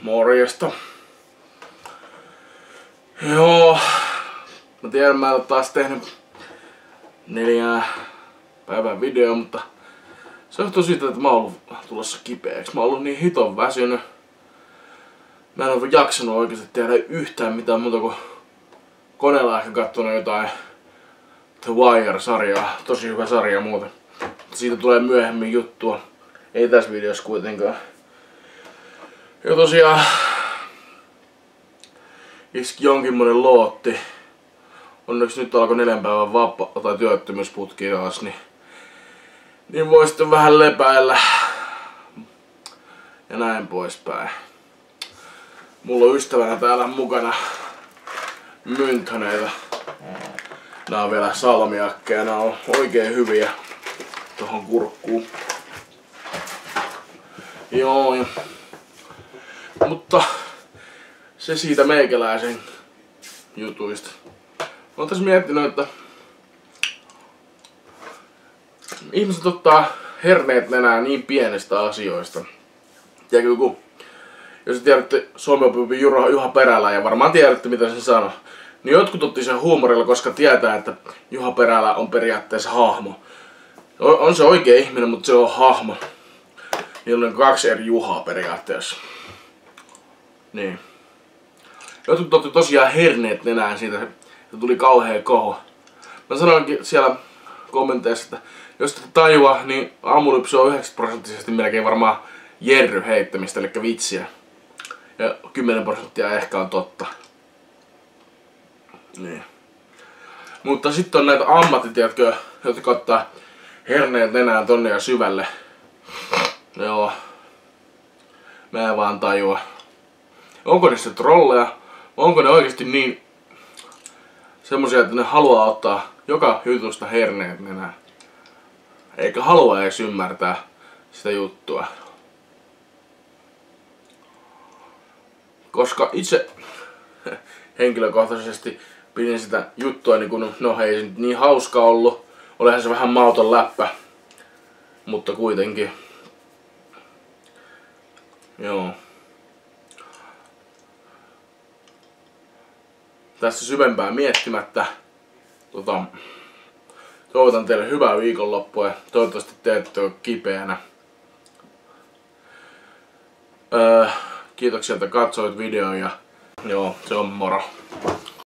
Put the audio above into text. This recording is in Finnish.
Morjesta. Joo. Mä tiedän, mä en oo taas tehnyt 4 päivän video, mutta se johtuu siitä, että mä oon ollut tulossa kipeäksi. Mä oon ollut niin hiton väsynyt. Mä en oo jaksanut oikeesti tehdä yhtään mitään muuta kuin koneella ehkä kattonut jotain The Wire-sarjaa. Tosi hyvä sarja muuten. Siitä tulee myöhemmin juttua. Ei tässä videossa kuitenkaan. Ja tosiaan iski jonkinmoinen lootti. Onneksi nyt alkoi 4 päivän tai työttömyysputki taas, niin voi sitten vähän lepäillä. Ja näin poispäin. Mulla on ystävänä täällä mukana Mynthoneita. Nää on vielä salmiakkeja, nää on oikein hyviä tohon kurkkuun. Joo, mutta se siitä meikäläisen jutuista. Mä oon tässä miettinyt, että ihmiset ottaa herneet nenään niin pienestä asioista. Tiedätkö, kun jos tiedätte Suomi-oppi Juha Perälä ja varmaan tiedätte mitä se sanoo, niin jotkut otti sen huumorilla, koska tietää, että Juha Perälä on periaatteessa hahmo. On se oikea ihminen, mutta se on hahmo. Niillä on 2 eri Juhaa periaatteessa. Niin. Jotkut otti tosiaan herneet nenään siitä, että tuli kauhea koho. Mä sanoinkin siellä kommenteissa, että jos et tajua, niin aamulypsy on 90% melkein varmaan Jerry heittämistä, eli vitsiä. Ja 10% ehkä on totta. Niin. Mutta sitten on näitä ammattitiedätkö, jotka ottaa herneet nenään tonne ja syvälle. Joo. Mä en vaan tajua. Onko ne sitten trolleja? Onko ne oikeesti niin semmosia, että ne haluaa ottaa joka jutusta herneet nenään? Eikä halua edes ymmärtää sitä juttua. Koska itse henkilökohtaisesti pidin sitä juttua niin kun, no ei se nyt niin hauska ollut. Olihan se vähän mauton läppä. Mutta kuitenkin. Joo. Tässä syvempää miettimättä. Toivotan teille hyvää viikonloppua ja toivottavasti te ette ole kipeänä. Kiitoksia, että katsoit videon ja joo, se on moro.